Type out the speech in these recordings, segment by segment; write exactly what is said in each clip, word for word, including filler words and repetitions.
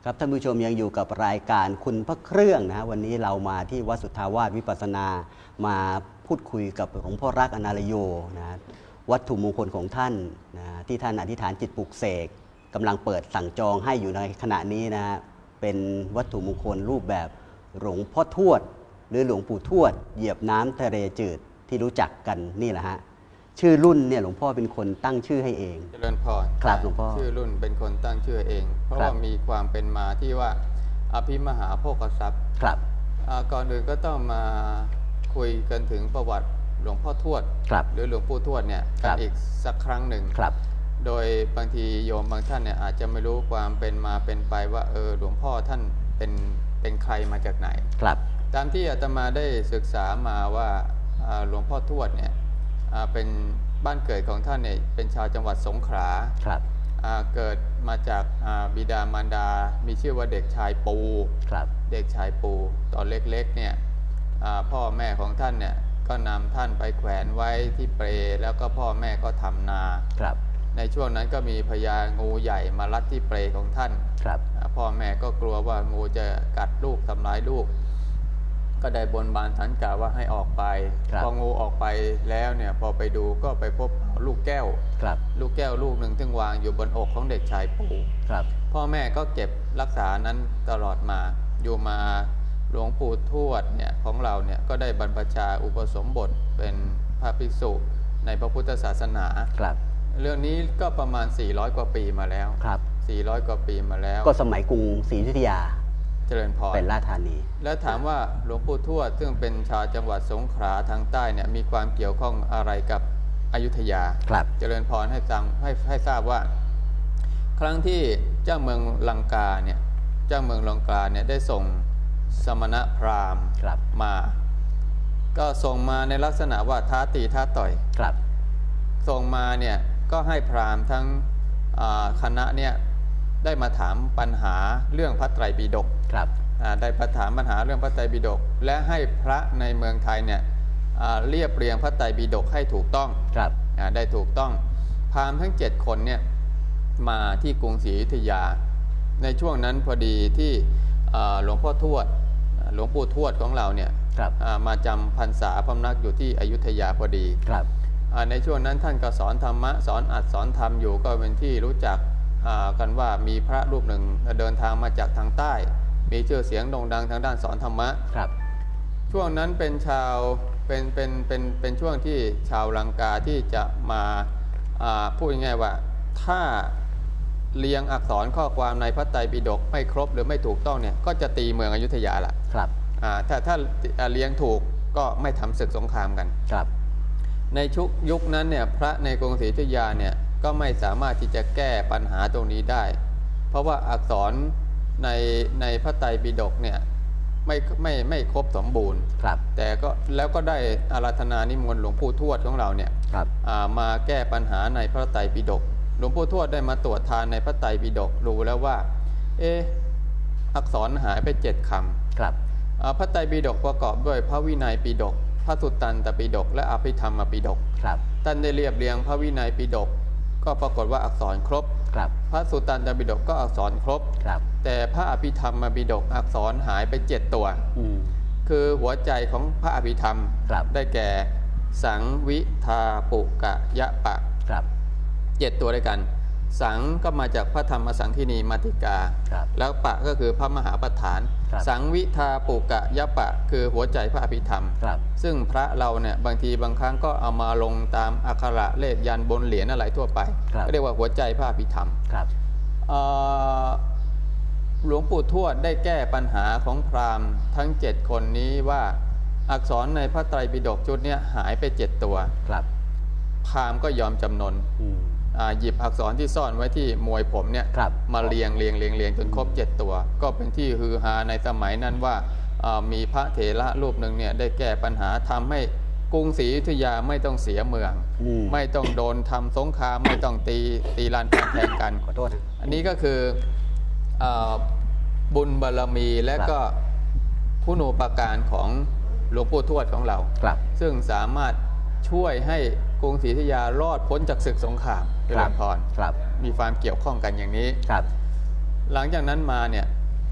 ครับท่านผู้ชมยังอยู่กับรายการคุณพระเครื่องนะวันนี้เรามาที่วัดสุทธาวาสวิปัสสนามาพูดคุยกับหลวงพ่อรักอนาลโยนะวัตถุมงคลของท่านนะที่ท่านอธิษฐานจิตปลุกเสกกำลังเปิดสั่งจองให้อยู่ในขณะนี้นะเป็นวัตถุมงคลรูปแบบหลวงพ่อทวดหรือหลวงปู่ทวดเหยียบน้ำทะเลจืดที่รู้จักกันนี่แหละฮะชื่อรุ่นเนี่ยหลวงพ่อเป็นคนตั้งชื่อให้เองเจริญพรครับหลวงพ่อชื่อรุ่นเป็นคนตั้งชื่อเองเพราะว่ามีความเป็นมาที่ว่าอภิมหาโภคทรัพย์ครับก่อนอื่นก็ต้องมาคุยกันถึงประวัติหลวงพ่อทวดหรือหลวงปู่ทวดเนี่ยกันอีกสักครั้งหนึ่งโดยบางทีโยมบางท่านเนี่ยอาจจะไม่รู้ความเป็นมาเป็นไปว่าเออหลวงพ่อท่านเป็นเป็นใครมาจากไหนครับตามที่อาตมาได้ศึกษามาว่าหลวงพ่อทวดเนี่ยเป็นบ้านเกิดของท่านเนี่ยเป็นชาวจังหวัดสงขลาครับเกิดมาจากบิดามารดามีชื่อว่าเด็กชายปูครับเด็กชายปูตอนเล็กๆเนี่ยพ่อแม่ของท่านเนี่ยก็นำท่านไปแขวนไว้ที่เปลแล้วก็พ่อแม่ก็ทำนาครับในช่วงนั้นก็มีพญางูใหญ่มารัดที่เปลของท่านครับพ่อแม่ก็กลัวว่างูจะกัดลูกทำร้ายลูกก็ได้บนบานสันกล่าวว่าให้ออกไปพองูออกไปแล้วเนี่ยพอไปดูก็ไปพบลูกแก้วลูกแก้วลูกหนึ่งซึ่งวางอยู่บนอกของเด็กชายปู่พ่อแม่ก็เก็บรักษานั้นตลอดมาอยู่มาหลวงปู่ทวดเนี่ยของเราเนี่ยก็ได้บรรพชาอุปสมบทเป็นพระภิกษุในพระพุทธศาสนาเรื่องนี้ก็ประมาณสี่ร้อยกว่าปีมาแล้วสี่ร้อยกว่าปีมาแล้วก็สมัยกรุงศรีอยุธยาเจริญพรเป็นราชธานีแล้วถามว่าหลวงปู่ทวดซึ่งเป็นชาวจังหวัดสงขลาทางใต้เนี่ยมีความเกี่ยวข้องอะไรกับอยุธยาครับเจริญพรให้ฟังให้ให้ทราบว่าครั้งที่เจ้าเมืองลังกาเนี่ยเจ้าเมืองลังกาเนี่ยได้ส่งสมณพราหมณ์มาก็ส่งมาในลักษณะว่าท้าตีท้าต่อยครับส่งมาเนี่ยก็ให้พราหมณ์ทั้งคณะเนี่ยได้มาถามปัญหาเรื่องพระไตรปิฎกครับได้ประถามปัญหาเรื่องพระไตรปิฎกและให้พระในเมืองไทยเนี่ยเรียบเรียงพระไตรปิฎกให้ถูกต้องครับได้ถูกต้องพราหมณ์ทั้งเจ็ดคนเนี่ยมาที่กรุงศรีอยุธยาในช่วงนั้นพอดีที่หลวงพ่อทวดหลวงปู่ทวดของเราเนี่ยมาจำพรรษาพำนักอยู่ที่อยุธยาพอดีครับในช่วงนั้นท่านก็สอนธรรมะสอนอัดสอนธรรมอยู่ก็เป็นที่รู้จักกันว่ามีพระรูปหนึ่งเดินทางมาจากทางใต้มีชื่อเสียงโด่งดังทางด้านสอนธรรมะครับช่วงนั้นเป็นชาวเป็นเป็นเป็นเป็นช่วงที่ชาวลังกาที่จะมาพูดง่ายๆว่าถ้าเรียงอักษรข้อความในพระไตรปิฎกไม่ครบหรือไม่ถูกต้องเนี่ยก็จะตีเมืองอยุธยาละครับถ้าถ้าเรียงถูกก็ไม่ทำศึกสงครามกันครับในชุกยุคนั้นเนี่ยพระในกรุงศรีอยุธยาเนี่ยก็ไม่สามารถที่จะแก้ปัญหาตรงนี้ได้เพราะว่าอักษรในในพระไตรปิฎกเนี่ยไม่ไม่ไม่ครบสมบูรณ์แต่ก็แล้วก็ได้อาราธนานิมนต์หลวงปู่ทวดของเราเนี่ยมาแก้ปัญหาในพระไตรปิฎกหลวงปู่ทวดได้มาตรวจทานในพระไตรปิฎกรู้แล้วว่าเอออักษรหายไปเจ็ดคำครับพระไตรปิฎกประกอบด้วยพระวินัยปิฎกพระสุตตันตปิฎกและอภิธรรมปิฎกท่านได้เรียบเรียงพระวินัยปิฎกก็ปรากฏว่าอักษรครบพระสุตตันตปิฎกก็อักษรครบแต่พระอภิธรรมปิฎกอักษรหายไปเจ็ดตัวคือหัวใจของพระอภิธรรมได้แก่สังวิทาปุกะยะปะเจ็ดตัวด้วยกันสังก็มาจากพระธรรมสังคีนีมาติกาแล้วปะก็คือพระมหาประธานสังวิทาปุกะยะปะคือหัวใจพระอภิธรรมซึ่งพระเราเนี่ยบางทีบางครั้งก็เอามาลงตามอักขระเลขยันบนเหรียญอะไรทั่วไปเรียกว่าหัวใจพระอภิธรรมหลวงปู่ทวดได้แก้ปัญหาของพราหมณ์ทั้งเจ็ดคนนี้ว่าอักษรในพระไตรปิฎกชุดนี้หายไปเจ็ดตัวพราหมณ์ก็ยอมจำนนหยิบอักษรที่ซ่อนไว้ที่มวยผมเนี่ยมาเรียงเรียงเรียงเรียงจนครบเจ็ดตัวก็เป็นที่ฮือฮาในสมัยนั้นว่ามีพระเถระรูปหนึ่งเนี่ยได้แก้ปัญหาทำให้กรุงศรีอยุธยาไม่ต้องเสียเมืองไม่ต้องโดนทำสงครามไม่ต้องตีตีลานแทงกันขอโทษอันนี้ก็คือบุญบารมีและก็คุณูปการของหลวงปู่ทวดของเราซึ่งสามารถช่วยให้กรุงศรีอยุธยารอดพ้นจากศึกสงครามเจริญพรมีความเกี่ยวข้องกันอย่างนี้หลังจากนั้นมาเนี่ย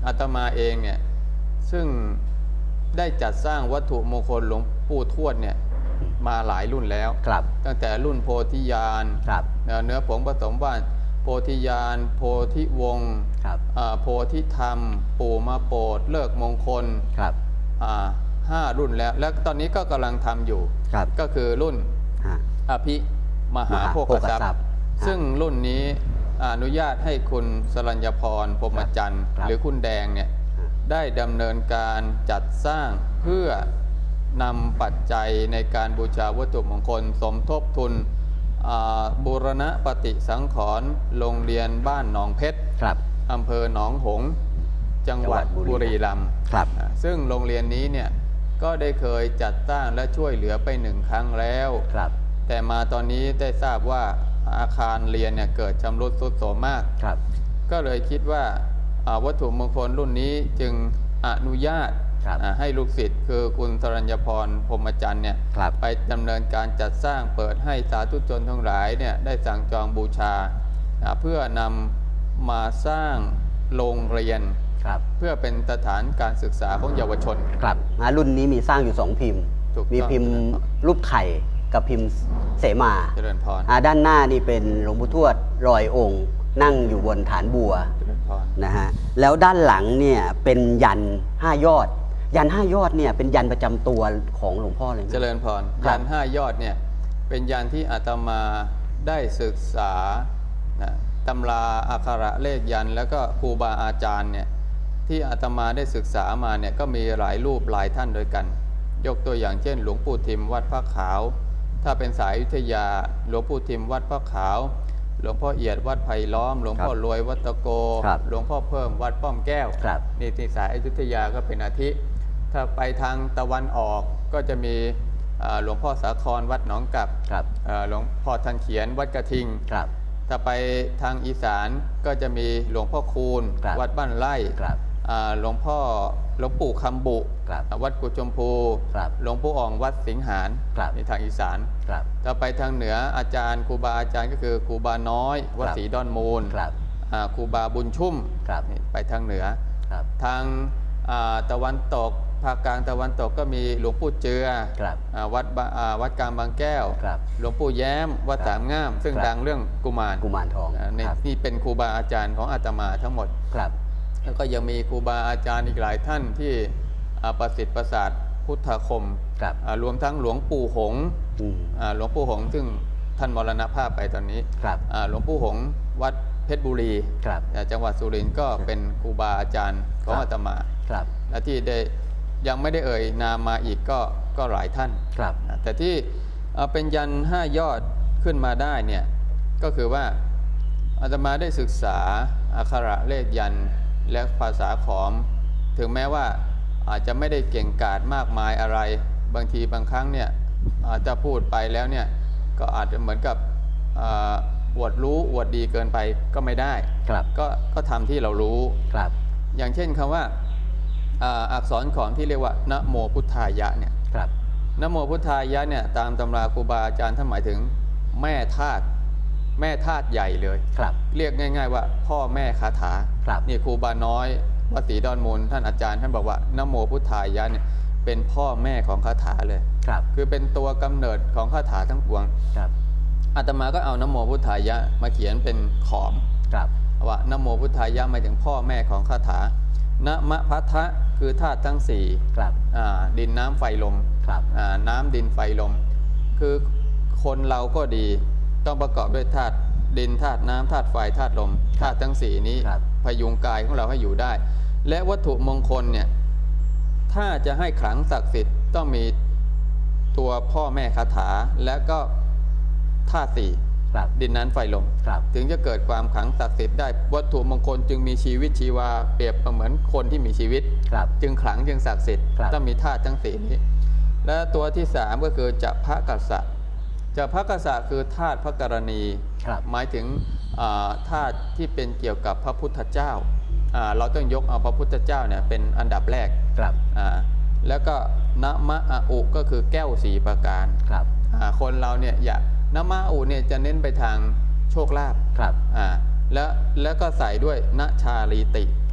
อาตมาเองเนี่ยซึ่งได้จัดสร้างวัตถุมงคลหลวงปู่ทวดเนี่ยมาหลายรุ่นแล้วตั้งแต่รุ่นโพธิญาณเนื้อผงผสมว่านโพธิญาณโพธิวงศ์โพธิธรรมปู่มาโปรดเลิกมงคลห้ารุ่นแล้วและตอนนี้ก็กำลังทำอยู่ก็คือรุ่นอภิมหาโภคทรัพย์ซึ่งรุ่นนี้อนุญาตให้คุณสรัญญพรพรหมจันทร์หรือคุณแดงเนี่ยได้ดำเนินการจัดสร้างเพื่อนำปัจจัยในการบูชาวัตถุมงคลสมทบทุนบูรณะปฏิสังขรณ์โรงเรียนบ้านหนองเพชรอำเภอหนองหงส์จังหวัดบุรีรัมย์ซึ่งโรงเรียนนี้เนี่ยก็ได้เคยจัดสร้างและช่วยเหลือไปหนึ่งครั้งแล้วแต่มาตอนนี้ได้ทราบว่าอาคารเรียนเนี่ยเกิดชำรุดทรุดโทรมมากก็เลยคิดว่าวัตถุมงคลรุ่นนี้จึงอนุญาตให้ลูกศิษย์คือคุณสรัญญพรพรหมจันทร์เนี่ยไปดำเนินการจัดสร้างเปิดให้สาธุชนทั้งหลายเนี่ยได้สั่งจองบูชาเพื่อนำมาสร้างโรงเรียนเพื่อเป็นสถานการศึกษาของเยาวชนครับรุ่นนี้มีสร้างอยู่สองพิมพ์มีพิมพ์รูปไข่กับพิมพ์เสมาเจริญพรด้านหน้านี่เป็นหลวงปู่ทวดรอยองค์นั่งอยู่บนฐานบัวนะฮะแล้วด้านหลังเนี่ยเป็นยันห้ายอดยันห้ายอดเนี่ยเป็นยันประจำตัวของหลวงพ่อเลยเจริญพรยันห้ายอดเนี่ยเป็นยันที่อาตมาได้ศึกษานะตำราอักขระเลขยันแล้วก็ครูบาอาจารย์เนี่ยที่อาตมาได้ศึกษามาเนี่ยก็มีหลายรูปหลายท่านโดยกันยกตัวอย่างเช่นหลวงปู่ทิมวัดพระขาวถ้าเป็นสายอยุธยาหลวงปู่ทิมวัดพระขาวหลวงพ่อเอียดวัดไผ่ล้อมหลวงพ่อรวยวัดตะโกหลวงพ่อเพิ่มวัดป้อมแก้วนี่ที่สายอยุธยาก็เป็นอาทิถ้าไปทางตะวันออกก็จะมีหลวงพ่อสาครวัดหนองกับหลวงพ่อทันเขียนวัดกระทิงถ้าไปทางอีสานก็จะมีหลวงพ่อคูณวัดบ้านไร่หลวงพ่อหลวงปู่คำบุวัดกุจมพูหลวงปู่อ่องวัดสิงหารในทางอีสานถ้าไปทางเหนืออาจารย์ครูบาอาจารย์ก็คือครูบาน้อยวัดศรีดอนมูลครูบาบุญชุ่มไปทางเหนือทางตะวันตกภาคกลางตะวันตกก็มีหลวงปู่เจือวัดวัดกลางบางแก้วหลวงปู่แย้มวัดสามง่ามซึ่งดังเรื่องกุมารกุมารทองนี่เป็นครูบาอาจารย์ของอาตมาทั้งหมดแล้วก็ยังมีครูบาอาจารย์อีกหลายท่านที่ประสิทธิ์ประสาทพุทธคมรวมทั้งหลวงปู่หงหลวงปู่หงซึ่งท่านมรณภาพไปตอนนี้หลวงปู่หงวัดเพชรบุรีจังหวัดสุรินทร์ก็เป็นครูบาอาจารย์ของอาตมาและที่ได้ยังไม่ได้เอ่ยนามมาอีกก็ก็หลายท่านแต่ที่เป็นยันห้ายอดขึ้นมาได้เนี่ยก็คือว่าอาตมาได้ศึกษาอักขระเลขยันและภาษาขอมถึงแม้ว่าอาจจะไม่ได้เก่งกาจมากมายอะไรบางทีบางครั้งเนี่ยอาจจะพูดไปแล้วเนี่ยก็อาจจะเหมือนกับอวดรู้อวดดีเกินไปก็ไม่ได้ก็ก็ทำที่เรารู้อย่างเช่นคำว่าอักษรขอมที่เรียกว่านะโมพุทธายะเนี่ยนะโมพุทธายะเนี่ยตามตำราครูบาอาจารย์ท่านหมายถึงแม่ธาตุแม่ธาตุใหญ่เลยเรียกง่ายๆว่าพ่อแม่คาถานี่ครูบาน้อยวัดศรีดอนมูลท่านอาจารย์ท่านบอกว่านะโมพุทธายะเนี่ยเป็นพ่อแม่ของคาถาเลยคือเป็นตัวกำเนิดของคาถาทั้งปวงอาตมาก็เอานะโมพุทธายะมาเขียนเป็นขอมว่านะโมพุทธายะหมายถึงพ่อแม่ของคาถานะมะพัทธะคือธาตุทั้งสี่ดินน้ำไฟลมน้ำดินไฟลมคือคนเราก็ดีต้องประกอบด้วยธาตุดินธาตุน้ำธาตุไฟธาตุลมธาตุทั้งสี่นี้พยุงกายของเราให้อยู่ได้และวัตถุมงคลเนี่ยถ้าจะให้ขลังศักดิ์สิทธิ์ต้องมีตัวพ่อแม่คาถาและก็ธาตุสี่ดินน้ำไฟลมถึงจะเกิดความขลังศักดิ์สิทธิ์ได้วัตถุมงคลจึงมีชีวิตชีวาเปรียบเหมือนคนที่มีชีวิตจึงขลังจึงศักดิ์สิทธิ์ต้องมีธาตุทั้งสี่นี้และตัวที่สามก็คือจะพระกัสสะจะพระกัสสะคือธาตุพระกรณีหมายถึงธาตุที่เป็นเกี่ยวกับพระพุทธเจ้าเราต้องยกเอาพระพุทธเจ้าเนี่ยเป็นอันดับแรกแล้วก็นะมะอะอุก็คือแก้วสี่ประการคนเราเนี่ยอยากนะมะอุเนี่ยจะเน้นไปทางโชคลาภแล้วแล้วก็ใส่ด้วยนะชาลีติ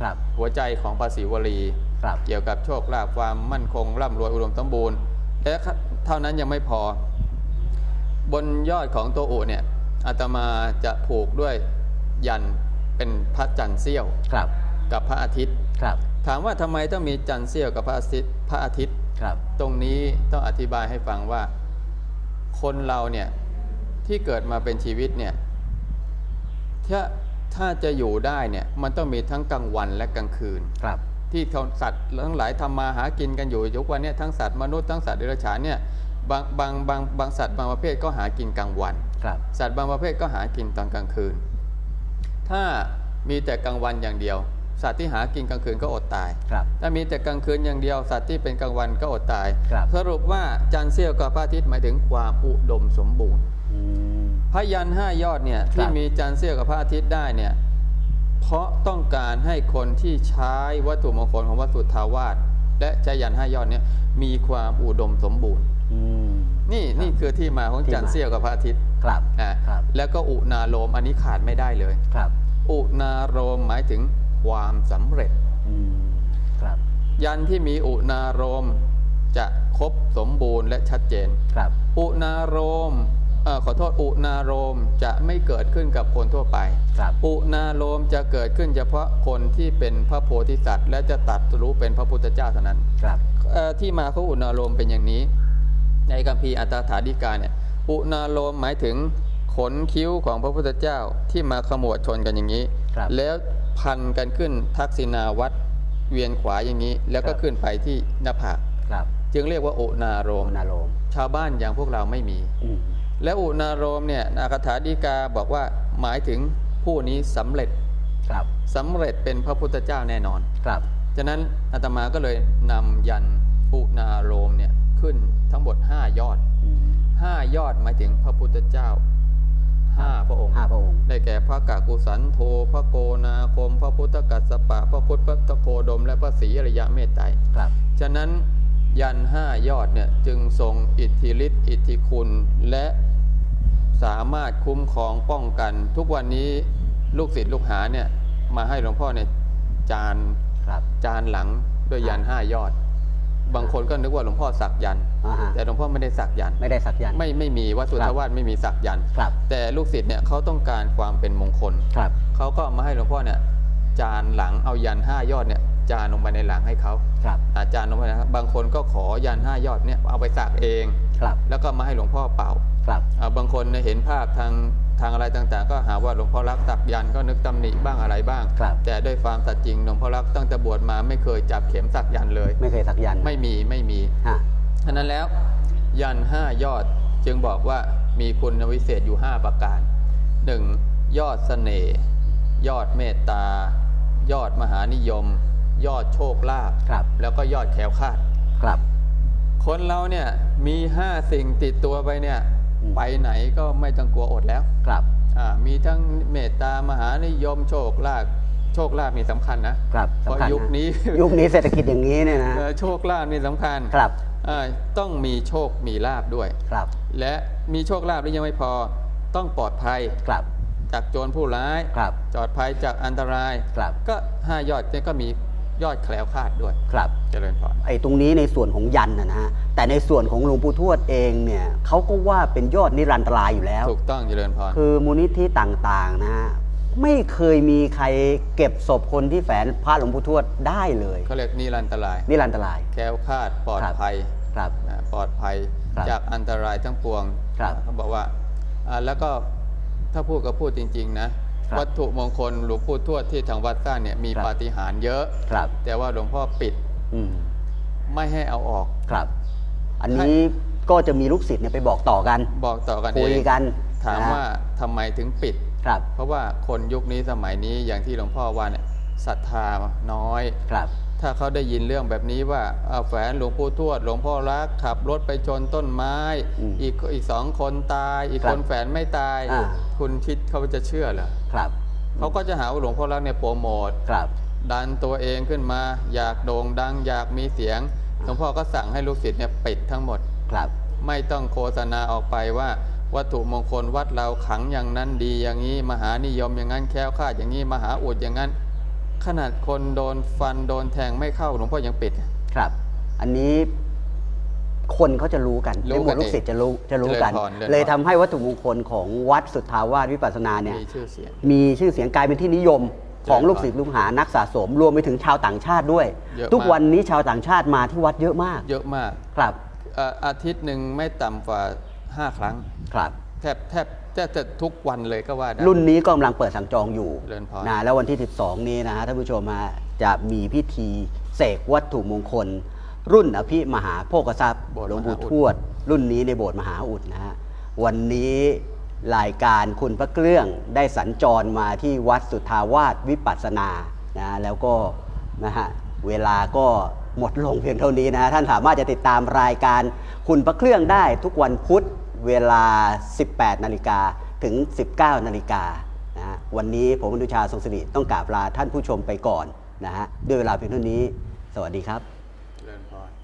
ครับหัวใจของภาษีวลีเกี่ยวกับโชคลาภความมั่นคงร่ำรวยอุดมสมบูรณ์และเท่านั้นยังไม่พอบนยอดของตัวอุเนี่ยอาตมาจะผูกด้วยยันเป็นพระจันทร์เสี้ยวกับพระอาทิตย์ถามว่าทำไมต้องมีจันทร์เสี้ยวกับพระอาทิตย์พระอาทิตย์ตรงนี้ต้องอธิบายให้ฟังว่าคนเราเนี่ยที่เกิดมาเป็นชีวิตเนี่ยถ้าถ้าจะอยู่ได้เนี่ยมันต้องมีทั้งกลางวันและกลางคืนที่สัตว์ทั้งหลายทำมาหากินกันอยู่ยุควันนี้ทั้งสัตว์มนุษย์ทั้งสัตว์เดรัจฉานเนี่ยบางบางบางบางสัตว์บางประเภทก็หากินกลางวันสัตว์บางประเภทก็หากินตอนกลางคืนถ้ามีแต่กลางวันอย่างเดียวสัตว์ที่หากินกลางคืนก็อดตายถ้ามีแต่กลางคืนอย่างเดียวสัตว์ที่เป็นกลางวันก็อดตายสรุปว่าจันทร์เสี้ยวกับพระอาทิตย์หมายถึงความอุดมสมบูรณ์พระยันห้ายอดเนี่ยที่มีจันทร์เสี้ยวกับพระอาทิตย์ได้เนี่ยเพราะต้องการให้คนที่ใช้วัตถุมงคลของวัดสุทธาวาสและใช้ยันห้ายอดเนี่ยมีความอุดมสมบูรณ์นี่นี่คือที่มาของจันทร์เสี้ยวกับพระอาทิตย์นะแล้วก็อุณาโลมอันนี้ขาดไม่ได้เลยอุณาโลมหมายถึงความสำเร็จยันที่มีอุณาโลมจะครบสมบูรณ์และชัดเจนอุณาโลมขอโทษอุณาโลมจะไม่เกิดขึ้นกับคนทั่วไปอุณาโลมจะเกิดขึ้นเฉพาะคนที่เป็นพระโพธิสัตว์และจะตรัสรู้เป็นพระพุทธเจ้าเท่านั้นที่มาของอุณาโลมเป็นอย่างนี้ในคัมภีร์อัตถาธิกาเนี่ยอุณาโลมหมายถึงขนคิ้วของพระพุทธเจ้าที่มาขมวดชนกันอย่างนี้แล้วพันกันขึ้นทักษิณาวัดเวียนขวาอย่างนี้แล้วก็ขึ้นไปที่หน้าผากจึงเรียกว่าอุณาโลมชาวบ้านอย่างพวกเราไม่มีและอุณาโลมเนี่ยอัตถาธิกาบอกว่าหมายถึงผู้นี้สำเร็จสำเร็จเป็นพระพุทธเจ้าแน่นอนฉะนั้นอาตมาก็เลยนำยันอุณาโลมเนี่ยขึ้นทั้งหมดห้ายอดห้ายอดหมายถึงพระพุทธเจ้าห้าพระองค์ได้แก่พระกากุสันโธพระโกนาคมพระพุทธกัสสปะพระพุทธโคดมและพระศรีอริยเมตไตรฉะนั้นยันห้ายอดเนี่ยจึงทรงอิทธิฤทธิ์อิทธิคุณและสามารถคุ้มครองป้องกันทุกวันนี้ลูกศิษย์ลูกหาเนี่ยมาให้หลวงพ่อเนี่ยจานจานหลังด้วยยันห้ายอดบางคนก็นึกว่าหลวงพ่อสักยันแต่หลวงพ่อไม่ได้สักยันไม่ได้สักยันไม่ไม่มีวัดสุทธาวาสไม่มีสักยันแต่ลูกศิษย์เนี่ยเขาต้องการความเป็นมงคลเขาก็มาให้หลวงพ่อเนี่ยจานหลังเอายันห้ายอดเนี่ยจานลงไปในหลังให้เขาอาจารย์ลงไปนะครับบางคนก็ขอยันห้ายอดเนี่ยเอาไปสักเองแล้วก็มาให้หลวงพ่อเป่าบางคนเห็นภาพทางทางอะไรต่างๆก็หาว่าหลวงพ่อรักสักยันก็นึกตำหนิบ้างอะไรบ้างแต่ด้วยความสัตย์จริงหลวงพ่อรักตั้งแต่บวชมาไม่เคยจับเข็มสักยันเลยไม่เคยสักยันไม่มีไม่มีฉะนั้นแล้วยันห้ายอดจึงบอกว่ามีคุณวิเศษอยู่ห้าประการหนึ่งยอดเสน่ห์ยอดเมตตายอดมหานิยมยอดโชคลาภแล้วก็ยอดแคล้วคลาดครับคนเราเนี่ยมีห้าสิ่งติดตัวไปเนี่ยไปไหนก็ไม่ต้องกลัวอดแล้วครับมีทั้งเมตตามหานิยมโชคลาภโชคลาภมีสำคัญนะครับเพราะยุคนี้ยุคนี้เศรษฐกิจอย่างนี้เนี่ยนะโชคลาภมีสำคัญครับต้องมีโชคมีลาภด้วยครับและมีโชคลาภแล้วยังไม่พอต้องปลอดภัยครับจากโจรผู้ร้ายครับปลอดภัยจากอันตรายครับก็ห้ายอดเนี่ยก็มียอดแคล้วคลาดด้วยครับเจริญพรไอ้ตรงนี้ในส่วนของยันนะฮะแต่ในส่วนของหลวงปู่ทวดเองเนี่ยเขาก็ว่าเป็นยอดนิรันตรายอยู่แล้วถูกต้องเจริญพรคือมูลนิธิต่างๆนะฮะไม่เคยมีใครเก็บศพคนที่แฝงพระหลวงปู่ทวดได้เลยเขาเรียกนิรันตรายนิรันตรายแคล้วคลาดปลอดภัยครับปลอดภัยจากอันตรายทั้งปวงเขาบอกว่าแล้วก็ถ้าพูดก็พูดจริงๆนะวัตถุมงคลหลวงปู่ทวดที่ทางวัดสร้างเนี่ยมีปาฏิหาริย์เยอะแต่ว่าหลวงพ่อปิดไม่ให้เอาออกครับอันนี้ก็จะมีลูกศิษย์เนี่ยไปบอกต่อกันบอกต่อกันคุยกันถามว่าทำไมถึงปิดครับเพราะว่าคนยุคนี้สมัยนี้อย่างที่หลวงพ่อว่าเนี่ยศรัทธาน้อยครับถ้าเขาได้ยินเรื่องแบบนี้ว่าแฝงหลวงปู่ทวดหลวงพ่อรักขับรถไปชนต้นไม้อีกอีกสองคนตายอีกคนแฝงไม่ตายคุณคิดเขาจะเชื่อเหรอครับเขาก็จะหาว่าหลวงพ่อรักเนี่ยโปรโมทดันตัวเองขึ้นมาอยากโด่งดังอยากมีเสียงหลวงพ่อก็สั่งให้ลูกศิษย์เนี่ยปิดทั้งหมดครับไม่ต้องโฆษณาออกไปว่าวัตถุมงคลวัดเราขังอย่างนั้นดีอย่างนี้มหานิยมอย่างนั้นแคล้วคลาดอย่างนี้มหาอุดอย่างนั้นขนาดคนโดนฟันโดนแทงไม่เข้าหลวงพ่อยังปิดครับอันนี้คนเขาจะรู้กันในหมู่ลูกศิษย์จะรู้จะรู้กัน เลยทำให้วัตถุมงคลของวัดสุทธาวาสวิปัสสนาเนี่ยมีชื่อเสียงมีชื่อเสียงกลายเป็นที่นิยมของลูกศิษย์ลูกหานักสะสมรวมไปถึงชาวต่างชาติด้วยทุกวันนี้ชาวต่างชาติมาที่วัดเยอะมากเยอะมากครับอาทิตย์หนึ่งไม่ต่ำกว่าห้าครั้งครับแทบแทบแทบจะทุกวันเลยก็ว่าได้รุ่นนี้ก็กำลังเปิดสั่งจองอยู่นะแล้ววันที่สิบสองนี้นะฮะท่านผู้ชมฮะจะมีพิธีเสกวัตถุมงคลรุ่นอภิมหาโภคทรัพย์หลวงปู่ทวดรุ่นนี้ในโบสถ์มหาอุดนะฮะวันนี้รายการคุณพระเครื่องได้สัญจรมาที่วัดสุทธาวาสวิปัสสนานะแล้วก็นะฮะเวลาก็หมดลงเพียงเท่านี้นะท่านสามารถจะติดตามรายการคุณพระเครื่องได้ทุกวันพุธเวลา สิบแปดนาฬิกา ถึง สิบเก้านาฬิกานะฮะวันนี้ผมอนุชาทรงศิริต้องกราบลาท่านผู้ชมไปก่อนนะฮะด้วยเวลาเพียงเท่านี้สวัสดีครับเจริญพร